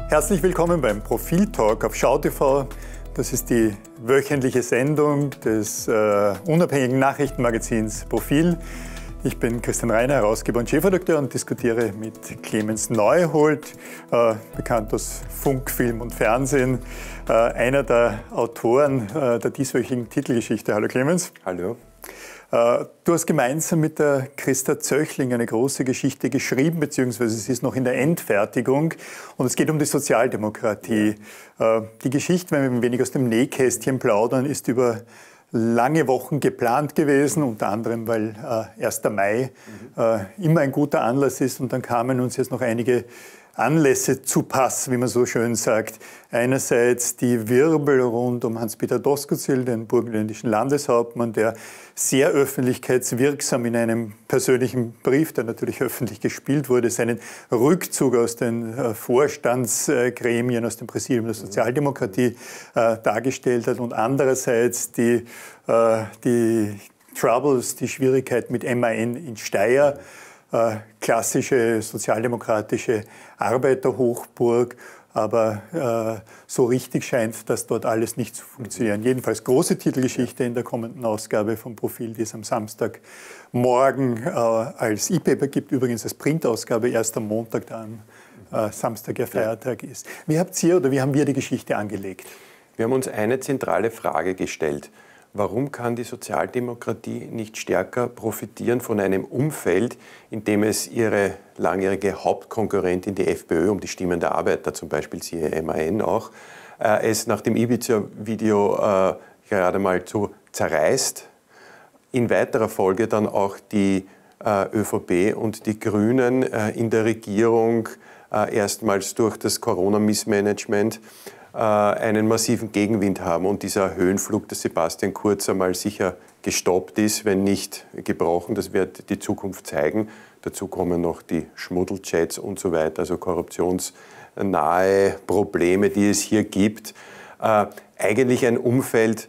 Herzlich willkommen beim Profil-Talk auf SchauTV. Das ist die wöchentliche Sendung des unabhängigen Nachrichtenmagazins Profil. Ich bin Christian Reiner, Herausgeber und Chefredakteur und diskutiere mit Clemens Neuhold, bekannt aus Funk, Film und Fernsehen, einer der Autoren der dieswöchigen Titelgeschichte. Hallo Clemens. Hallo. Du hast gemeinsam mit der Christa Zöchling eine große Geschichte geschrieben, beziehungsweise sie ist noch in der Endfertigung. Und es geht um die Sozialdemokratie. Die Geschichte, wenn wir ein wenig aus dem Nähkästchen plaudern, ist über lange Wochen geplant gewesen, unter anderem, weil 1. Mai immer ein guter Anlass ist. Und dann kamen uns jetzt noch einige Anlässe zu Pass, wie man so schön sagt. Einerseits die Wirbel rund um Hans-Peter Doskozil, den burgenländischen Landeshauptmann, der sehr öffentlichkeitswirksam in einem persönlichen Brief, der natürlich öffentlich gespielt wurde, seinen Rückzug aus den Vorstandsgremien, aus dem Präsidium der Sozialdemokratie dargestellt hat. Und andererseits die Troubles, die Schwierigkeit mit MAN in Steyr, klassische sozialdemokratische Arbeiterhochburg, aber so richtig scheint das dort alles nicht zu funktionieren. Jedenfalls große Titelgeschichte in der kommenden Ausgabe vom Profil, die es am Samstagmorgen als E-Paper gibt, übrigens als Printausgabe erst am Montag, da am Samstag ja Feiertag ist. Wie habt ihr oder wie haben wir die Geschichte angelegt? Wir haben uns eine zentrale Frage gestellt. Warum kann die Sozialdemokratie nicht stärker profitieren von einem Umfeld, in dem es ihre langjährige Hauptkonkurrentin, die FPÖ, um die Stimmen der Arbeiter, zum Beispiel siehe MAN auch, es nach dem Ibiza-Video gerade mal so zerreißt, in weiterer Folge dann auch die ÖVP und die Grünen in der Regierung erstmals durch das Corona-Missmanagement einen massiven Gegenwind haben und dieser Höhenflug des Sebastian Kurz einmal sicher gestoppt ist, wenn nicht gebrochen. Das wird die Zukunft zeigen. Dazu kommen noch die Schmuddelchats und so weiter, also korruptionsnahe Probleme, die es hier gibt. Eigentlich ein Umfeld,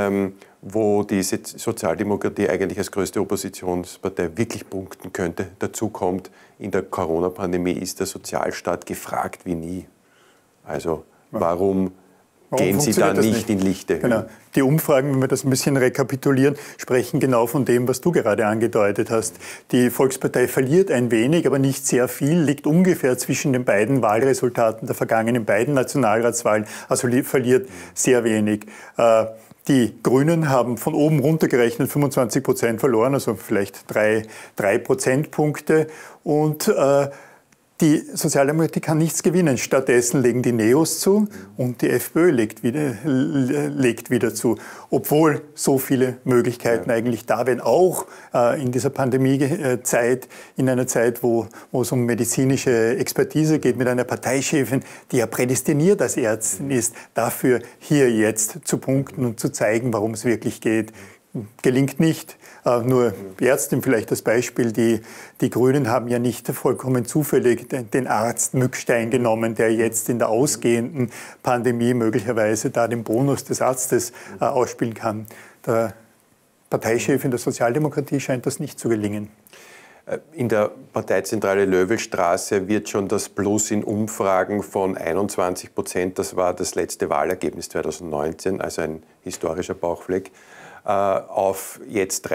wo die Sozialdemokratie eigentlich als größte Oppositionspartei wirklich punkten könnte. Dazu kommt, in der Corona-Pandemie ist der Sozialstaat gefragt wie nie. Also warum gehen Sie da nicht in lichte Höhen? Genau. Die Umfragen, wenn wir das ein bisschen rekapitulieren, sprechen genau von dem, was du gerade angedeutet hast. Die Volkspartei verliert ein wenig, aber nicht sehr viel, liegt ungefähr zwischen den beiden Wahlresultaten der vergangenen beiden Nationalratswahlen, also verliert sehr wenig. Die Grünen haben von oben runtergerechnet 25% verloren, also vielleicht drei Prozentpunkte. Und die Sozialdemokratie kann nichts gewinnen. Stattdessen legen die Neos zu und die FPÖ legt wieder zu. Obwohl so viele Möglichkeiten eigentlich da wären, auch in dieser Pandemiezeit, in einer Zeit, wo es um medizinische Expertise geht, mit einer Parteichefin, die ja prädestiniert als Ärztin ist, dafür hier jetzt zu punkten und zu zeigen, warum es wirklich geht. Gelingt nicht. Nur Ärztin vielleicht das Beispiel, die Grünen haben ja nicht vollkommen zufällig den Arzt Mückstein genommen, der jetzt in der ausgehenden Pandemie möglicherweise da den Bonus des Arztes ausspielen kann. Der Parteichefin der Sozialdemokratie scheint das nicht zu gelingen. In der Parteizentrale Löwelstraße wird schon das Plus in Umfragen von 21%, das war das letzte Wahlergebnis 2019, also ein historischer Bauchfleck, auf jetzt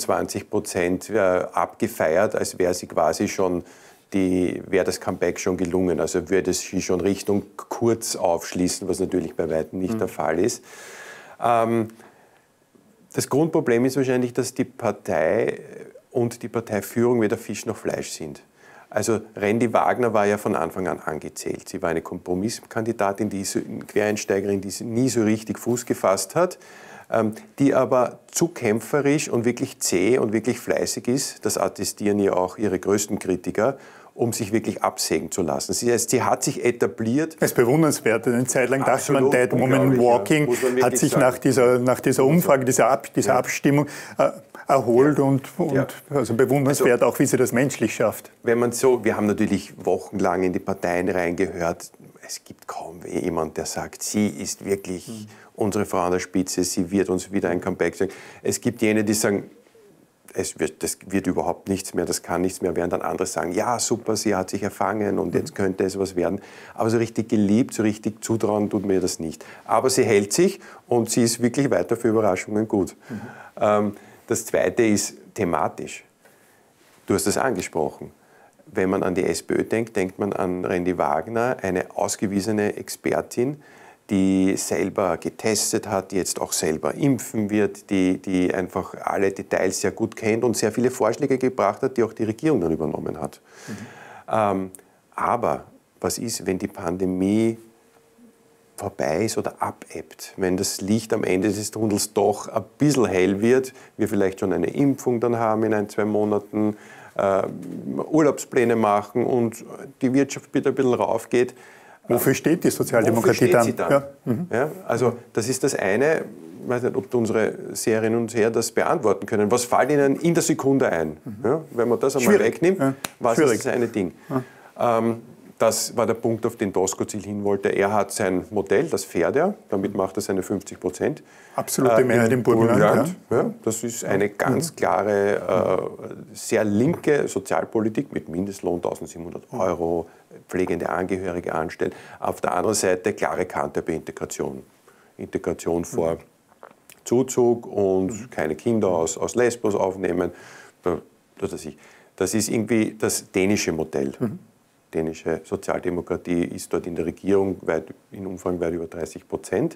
24% abgefeiert, als wäre sie quasi schon wäre das Comeback schon gelungen. Also würde es schon Richtung Kurz aufschließen, was natürlich bei weitem nicht der Fall ist. Das Grundproblem ist wahrscheinlich, dass die Partei und die Parteiführung weder Fisch noch Fleisch sind. Also Randy Wagner war ja von Anfang an angezählt. Sie war eine Kompromisskandidatin, Quereinsteigerin, die nie so richtig Fuß gefasst hat, die aber zu kämpferisch und wirklich zäh und wirklich fleißig ist, das attestieren ja auch ihre größten Kritiker, um sich wirklich absägen zu lassen. Sie hat sich etabliert. Das ist bewundernswert. Eine Zeit lang dachte man, Dead Woman Walking hat sich nach dieser Umfrage, dieser Abstimmung erholt und also bewundernswert, auch wie sie das menschlich schafft. Wir haben natürlich wochenlang in die Parteien reingehört. Es gibt kaum jemand, der sagt, sie ist wirklich unsere Frau an der Spitze, sie wird uns wieder ein Comeback sagen. Es gibt jene, die sagen, das wird überhaupt nichts mehr, das kann nichts mehr werden. Dann andere sagen, ja super, sie hat sich erfangen und jetzt könnte es was werden. Aber so richtig geliebt, so richtig zutrauen tut mir das nicht. Aber sie hält sich und sie ist wirklich weiter für Überraschungen gut. Das Zweite ist thematisch. Du hast das angesprochen. Wenn man an die SPÖ denkt, denkt man an Randy Wagner, eine ausgewiesene Expertin, die selber getestet hat, die jetzt auch selber impfen wird, die einfach alle Details sehr gut kennt und sehr viele Vorschläge gebracht hat, die auch die Regierung dann übernommen hat. Aber was ist, wenn die Pandemie vorbei ist oder abebbt, wenn das Licht am Ende des Tunnels doch ein bisschen hell wird, wir vielleicht schon eine Impfung dann haben in 1, 2 Monaten, Urlaubspläne machen und die Wirtschaft wieder ein bisschen raufgeht. Wofür steht die Sozialdemokratie dann? Ja. Ja, also das ist das eine. Ich weiß nicht, ob unsere Seherinnen und Seher das beantworten können. Was fällt Ihnen in der Sekunde ein? Ja, wenn man das einmal wegnimmt, was ist das eine Ding? Das war der Punkt, auf den Doskozil hin wollte. Er hat sein Modell, das fährt er, damit macht er seine 50%. Absolute Mehrheit im Burgenland. Ja, das ist eine ganz klare, sehr linke Sozialpolitik mit Mindestlohn 1.700 €, pflegende Angehörige anstellen. Auf der anderen Seite klare Kante bei Integration. Integration vor Zuzug und keine Kinder aus Lesbos aufnehmen. Das ist irgendwie das dänische Modell. Dänische Sozialdemokratie ist dort in der Regierung in Umfang weit über 30%.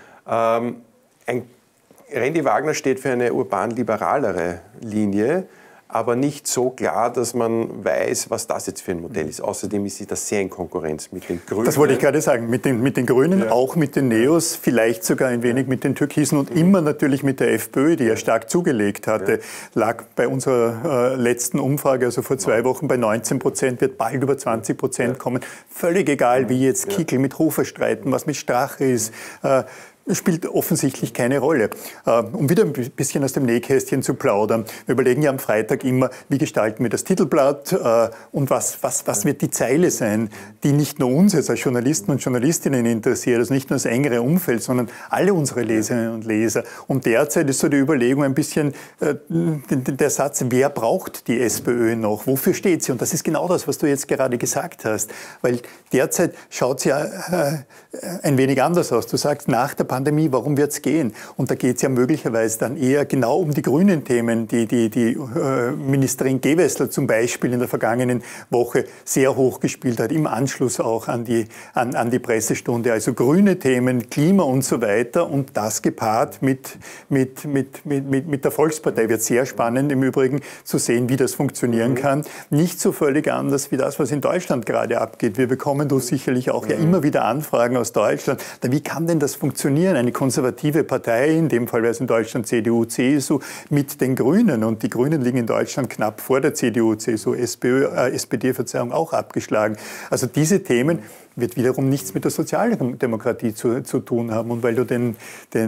Randy Wagner steht für eine urban-liberalere Linie, aber nicht so klar, dass man weiß, was das jetzt für ein Modell ist. Außerdem ist sie da sehr in Konkurrenz mit den Grünen. Das wollte ich gerade sagen, mit den Grünen, auch mit den Neos, vielleicht sogar ein wenig mit den Türkisen und immer natürlich mit der FPÖ, die ja stark zugelegt hatte. Lag bei unserer letzten Umfrage, also vor 2 Wochen, bei 19%, wird bald über 20% kommen. Völlig egal, wie jetzt Kickl mit Hofer streiten, was mit Strache ist. Spielt offensichtlich keine Rolle. Um wieder ein bisschen aus dem Nähkästchen zu plaudern. Wir überlegen ja am Freitag immer, wie gestalten wir das Titelblatt und was wird die Zeile sein, die nicht nur uns jetzt als Journalisten und Journalistinnen interessiert, also nicht nur das engere Umfeld, sondern alle unsere Leserinnen und Leser. Und derzeit ist so die Überlegung ein bisschen der Satz, wer braucht die SPÖ noch? Wofür steht sie? Und das ist genau das, was du jetzt gerade gesagt hast. Weil derzeit schaut es ja ein wenig anders aus. Du sagst, nach der Pandemie, warum wird es gehen? Und da geht es ja möglicherweise dann eher genau um die grünen Themen, die Ministerin Gewessler zum Beispiel in der vergangenen Woche sehr hoch gespielt hat, im Anschluss auch an die Pressestunde. Also grüne Themen, Klima und so weiter und das gepaart mit der Volkspartei wird sehr spannend im Übrigen zu sehen, wie das funktionieren kann. Nicht so völlig anders wie das, was in Deutschland gerade abgeht. Wir bekommen da sicherlich auch ja immer wieder Anfragen aus Deutschland. Wie kann denn das funktionieren? Eine konservative Partei, in dem Fall wäre es in Deutschland CDU, CSU, mit den Grünen. Und die Grünen liegen in Deutschland knapp vor der CDU, CSU, SPD, auch abgeschlagen. Also diese Themen wird wiederum nichts mit der Sozialdemokratie zu tun haben. Und weil du den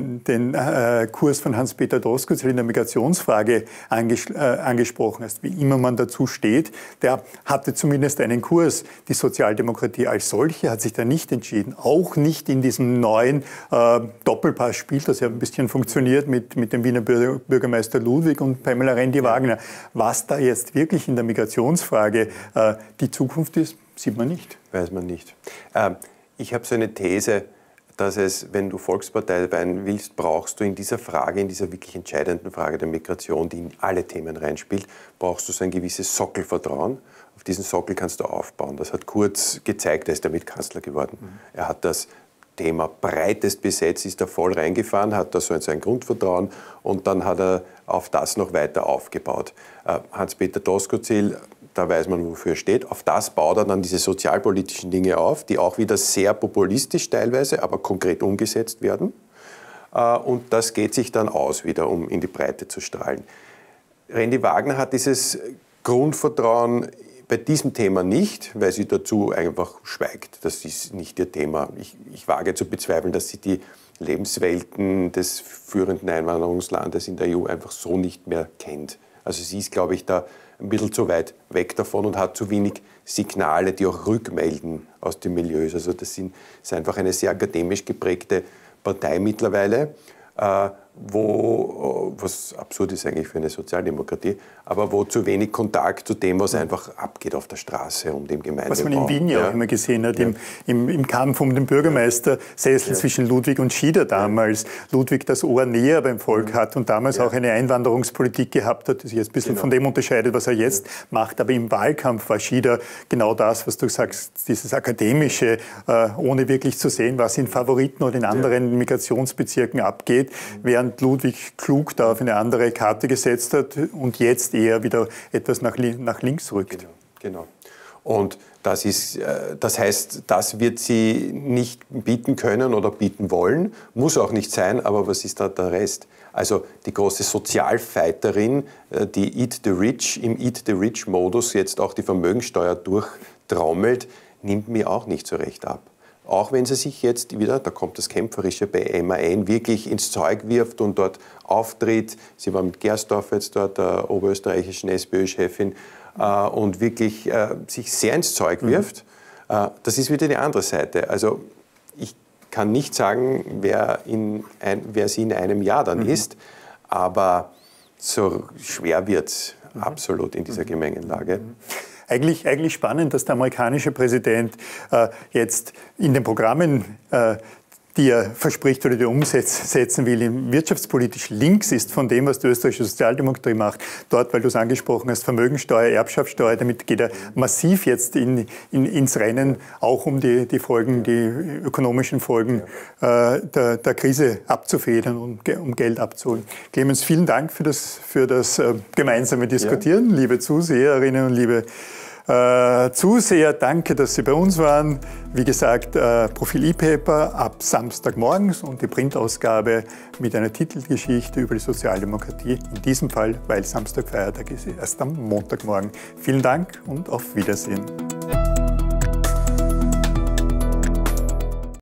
Kurs von Hans-Peter Doskozil in der Migrationsfrage angesprochen hast, wie immer man dazu steht, der hatte zumindest einen Kurs. Die Sozialdemokratie als solche hat sich da nicht entschieden. Auch nicht in diesem neuen Doppelpassspiel, das ja ein bisschen funktioniert mit dem Wiener Bürgermeister Ludwig und Pamela Rendi-Wagner. Was da jetzt wirklich in der Migrationsfrage die Zukunft ist, sieht man nicht. Weiß man nicht. Ich habe so eine These, dass wenn du Volkspartei sein willst, brauchst du in dieser Frage, in dieser wirklich entscheidenden Frage der Migration, die in alle Themen reinspielt, brauchst du so ein gewisses Sockelvertrauen. Auf diesen Sockel kannst du aufbauen. Das hat Kurz gezeigt, er ist damit Kanzler geworden. Er hat das Thema breitest besetzt, ist da voll reingefahren, hat da so ein Grundvertrauen und dann hat er auf das noch weiter aufgebaut. Hans-Peter Doskozil, da weiß man, wofür er steht. Auf das baut er dann diese sozialpolitischen Dinge auf, die auch wieder sehr populistisch teilweise, aber konkret umgesetzt werden. Und das geht sich dann aus wieder, um in die Breite zu strahlen. Randy Wagner hat dieses Grundvertrauen bei diesem Thema nicht, weil sie dazu einfach schweigt. Das ist nicht ihr Thema. Ich wage zu bezweifeln, dass sie die Lebenswelten des führenden Einwanderungslandes in der EU einfach so nicht mehr kennt. Also sie ist, glaube ich, da ein bisschen zu weit weg davon und hat zu wenig Signale, die auch rückmelden aus den Milieus. Also das ist einfach eine sehr akademisch geprägte Partei mittlerweile, was absurd ist eigentlich für eine Sozialdemokratie, aber wo zu wenig Kontakt zu dem, was einfach abgeht auf der Straße und im Gemeindebau. Was man in Wien ja auch immer gesehen hat, im Kampf um den Bürgermeistersessel zwischen Ludwig und Schieder damals. Ludwig das Ohr näher beim Volk hat und damals auch eine Einwanderungspolitik gehabt hat, die sich jetzt ein bisschen von dem unterscheidet, was er jetzt macht. Aber im Wahlkampf war Schieder genau das, was du sagst, dieses Akademische, ohne wirklich zu sehen, was in Favoriten oder in anderen Migrationsbezirken abgeht, während Ludwig klug da auf eine andere Karte gesetzt hat und jetzt eher wieder etwas nach links rückt. Genau. Und das heißt, das wird sie nicht bieten können oder bieten wollen, muss auch nicht sein, aber was ist da der Rest? Also die große Sozialfighterin, die Eat the Rich, im Eat the Rich-Modus jetzt auch die Vermögensteuer durchtrommelt, nimmt mir auch nicht so recht ab. Auch wenn sie sich jetzt wieder, da kommt das Kämpferische bei MAN, wirklich ins Zeug wirft und dort auftritt. Sie war mit Gersdorf jetzt dort, der oberösterreichischen SPÖ-Chefin, und wirklich sich sehr ins Zeug wirft. Das ist wieder die andere Seite. Also ich kann nicht sagen, wer sie in einem Jahr dann ist, aber so schwer wird es absolut in dieser Gemengelage. Eigentlich spannend, dass der amerikanische Präsident jetzt in den Programmen, die er verspricht oder die er umsetzen will, wirtschaftspolitisch links ist von dem, was die österreichische Sozialdemokratie macht. Dort, weil du es angesprochen hast, Vermögensteuer, Erbschaftssteuer, damit geht er massiv jetzt ins Rennen, auch um die Folgen, die ökonomischen Folgen der Krise abzufedern und um Geld abzuholen. Clemens, vielen Dank für das gemeinsame Diskutieren, liebe Zuseherinnen und liebe Zuseher, danke, dass Sie bei uns waren. Wie gesagt, Profil E-Paper ab Samstagmorgens und die Printausgabe mit einer Titelgeschichte über die Sozialdemokratie. In diesem Fall, weil Samstag Feiertag ist, erst am Montagmorgen. Vielen Dank und auf Wiedersehen.